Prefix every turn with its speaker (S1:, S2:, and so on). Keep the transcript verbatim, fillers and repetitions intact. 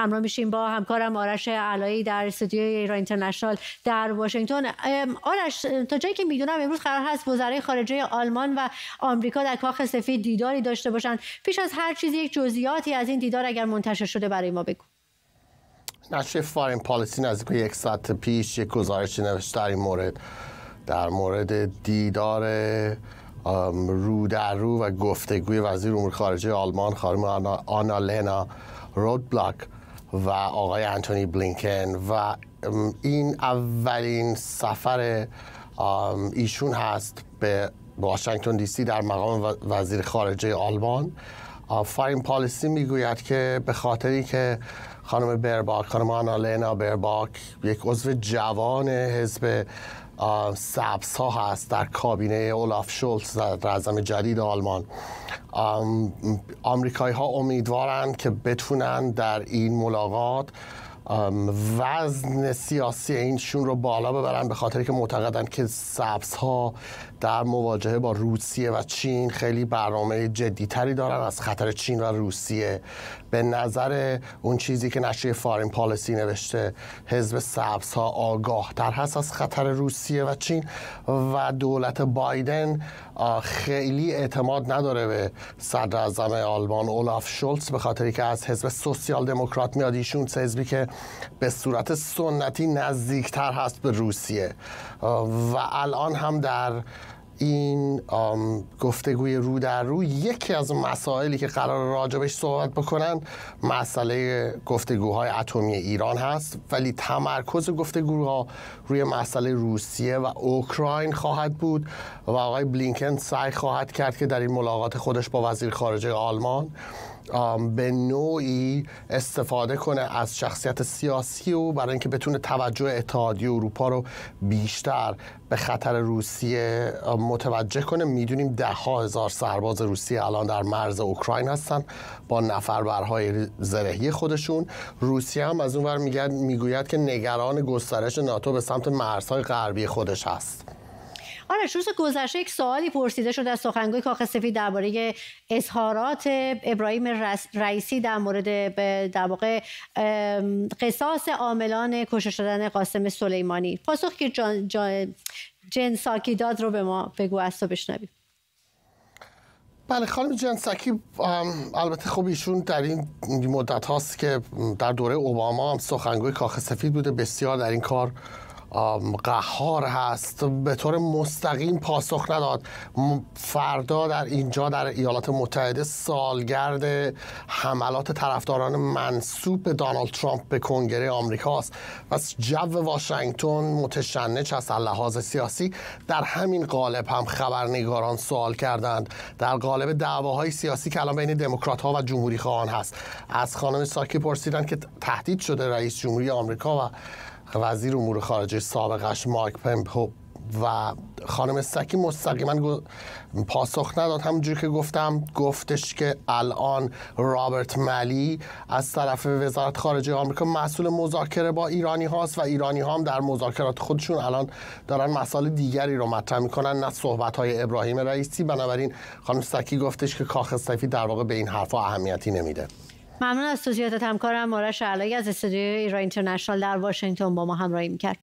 S1: همراه میشیم با همکارم آرش علایی در استودیوی ایران اینترنشنال در واشنگتن. آرش، تا جایی که میدونم امروز قرار هست وزرای خارجه آلمان و آمریکا در کاخ سفید دیداری داشته باشند. پیش از هر چیزی یک جزئیاتی از این دیدار اگر منتشر شده برای ما بگو.
S2: نشریه فارین پالیسی نزدیک یک ساعت پیش یک گزارشی نوشته در این مورد، در مورد دیدار رو در رو و گفتگوی وزیر امور خارجه آلمان خانم آنالنا رودبلاک و آقای انتونی بلینکن و این اولین سفر ایشون هست به واشنگتن دی سی در مقام وزیر خارجه آلمان. فارین پالیسی میگوید که به خاطری که خانم برباک، خانم آنالنا برباک یک عضو جوان حزب سبزها هست در کابینه اولاف شولتز در رزم جدید آلمان، آمریکایی ها امیدوارند که بتونن در این ملاقات وزن سیاسی اینشون رو بالا ببرن، به خاطر که معتقدن که سبزها در مواجهه با روسیه و چین خیلی برنامه جدیتری دارن از خطر چین و روسیه. به نظر اون چیزی که نشریه فارین پالیسی نوشته، حزب سبزها آگاه تر هست از خطر روسیه و چین و دولت بایدن خیلی اعتماد نداره به صدر اعظم آلمان اولاف شولتز، به خاطری که از حزب سوسیال دموکرات میاد. ایشون حزبی که به صورت سنتی نزدیکتر هست به روسیه و الان هم در این گفتگوی رو در رو یکی از مسائلی که قرار راجبش صحبت بکنن مسئله گفتگوهای اتمی ایران هست، ولی تمرکز گفتگوها روی مسئله روسیه و اوکراین خواهد بود و آقای بلینکن سعی خواهد کرد که در این ملاقات خودش با وزیر خارجه آلمان به نوعی استفاده کنه از شخصیت سیاسی او برای اینکه بتونه توجه اتحادیه اروپا رو بیشتر به خطر روسیه متوجه کنه. میدونیم ده ها هزار سرباز روسیه الان در مرز اوکراین هستن با نفربرهای زرهی خودشون. روسیه هم از اون ور میگوید که نگران گسترش ناتو به سمت مرزهای غربی خودش هست.
S1: آرش، روز گذشته یک سوالی پرسیده شد از سخنگوی کاخ سفید درباره اظهارات ابراهیم رئیسی در مورد در واقع قصاص عاملان کشته شدن قاسم سلیمانی. پاسخ که جان جان جن ساکی داد رو به ما بگو، از تو بشنویم.
S2: بله، خانم جن ساکی البته خب ایشون در این مدت هاست که در دوره اوباما هم سخنگوی کاخ سفید بوده، بسیار در این کار قهار هست، به طور مستقیم پاسخ نداد. فردا در اینجا در ایالات متحده سالگرد حملات طرفداران منسوب به دونالد ترامپ به کنگره آمریکاست و جو واشنگتن متشنج است از لحاظ سیاسی. در همین قالب هم خبرنگاران سوال کردند، در قالب دعواهای سیاسی که الان بین دموکرات ها و جمهوری خواهان هست. از خانم ساکی پرسیدند که تهدید شده رئیس جمهوری آمریکا و وزیر امور خارجه سابقش مایک پمپو و خانم ساکی مستقیما پاسخ نداد. همونجور که گفتم گفتش که الان رابرت مالی از طرف وزارت خارجه آمریکا مسئول مذاکره با ایرانی هاست و ایرانی ها هم در مذاکرات خودشون الان دارن مسائل دیگری رو مطرح میکنن، نه صحبت های ابراهیم رئیسی. بنابراین خانم ساکی گفتش که کاخ سفید در واقع به این حرفا اهمیتی نمیده.
S1: ممنون از توضیحاتت. همکارم آرش علایی از استودیوی ایران اینترنشنال در واشنگتن با ما همراهی میکرد.